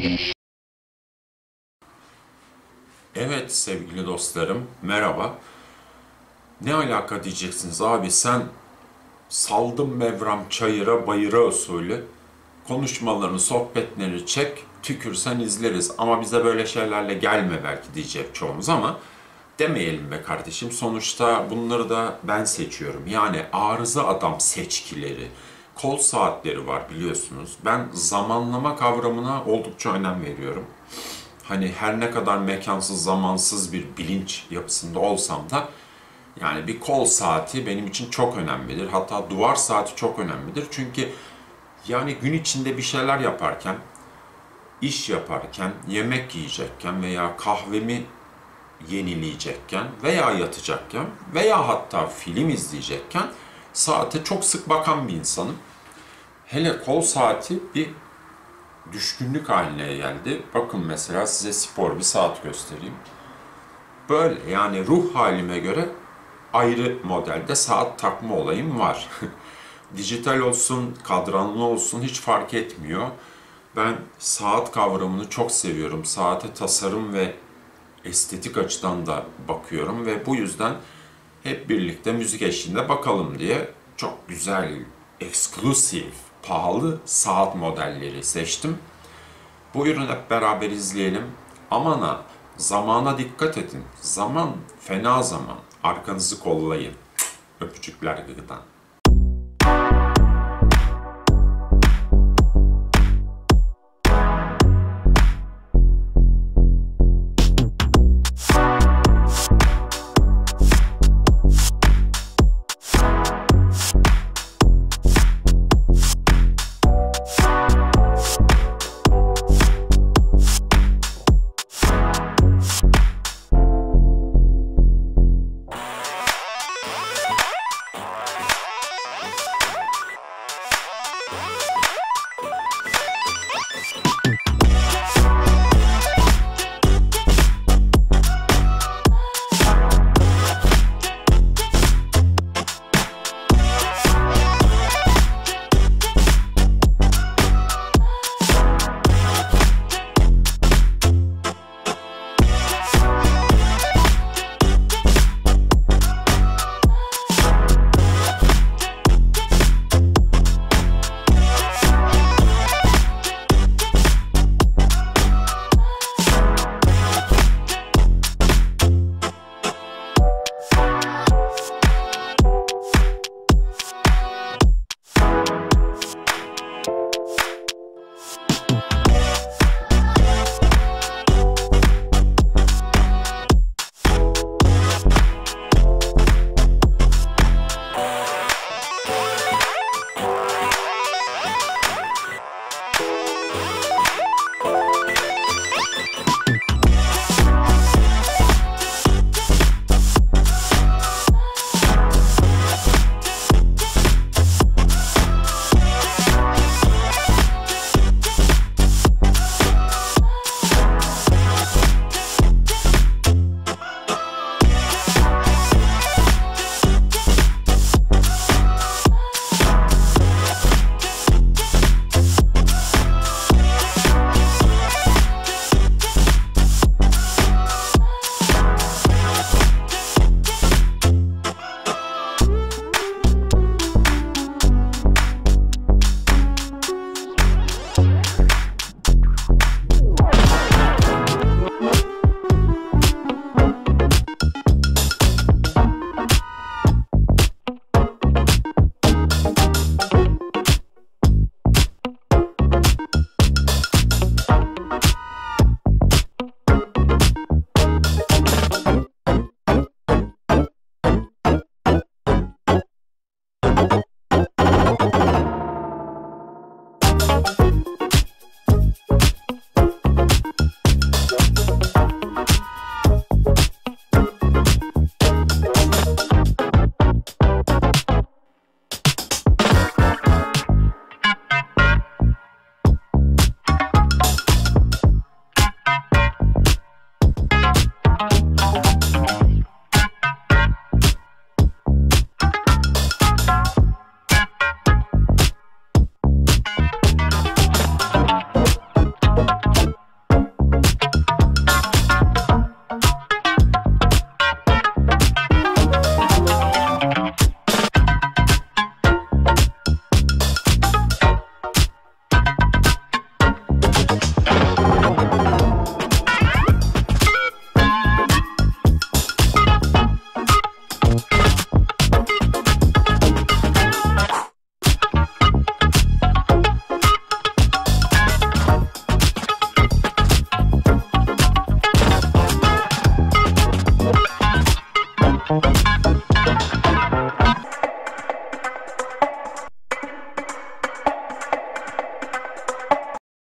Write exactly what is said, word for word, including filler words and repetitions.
Evet sevgili dostlarım, merhaba. Ne alaka diyeceksiniz abi, sen saldım Mevram çayıra bayıra usulü konuşmalarını, sohbetlerini çek, tükürsen izleriz. Ama bize böyle şeylerle gelme belki diyecek çoğumuz ama demeyelim be kardeşim. Sonuçta bunları da ben seçiyorum. Yani arıza adam seçkileri, kol saatleri var biliyorsunuz. Ben zamanlama kavramına oldukça önem veriyorum. Hani her ne kadar mekansız, zamansız bir bilinç yapısında olsam da yani bir kol saati benim için çok önemlidir. Hatta duvar saati çok önemlidir. Çünkü yani gün içinde bir şeyler yaparken, iş yaparken, yemek yiyecekken veya kahvemi yenileyecekken veya yatacakken veya hatta film izleyecekken saate çok sık bakan bir insanım. Hele kol saati bir düşkünlük haline geldi. Bakın mesela size spor bir saat göstereyim. Böyle yani ruh halime göre ayrı modelde saat takma olayım var. Dijital olsun, kadranlı olsun hiç fark etmiyor. Ben saat kavramını çok seviyorum. Saate tasarım ve estetik açıdan da bakıyorum ve bu yüzden hep birlikte müzik eşliğinde bakalım diye çok güzel, eksklusif, pahalı saat modelleri seçtim. Buyurun hep beraber izleyelim. Aman ha, zamana dikkat edin. Zaman fena zaman. Arkanızı kollayın. Öpücükler gıgıdan.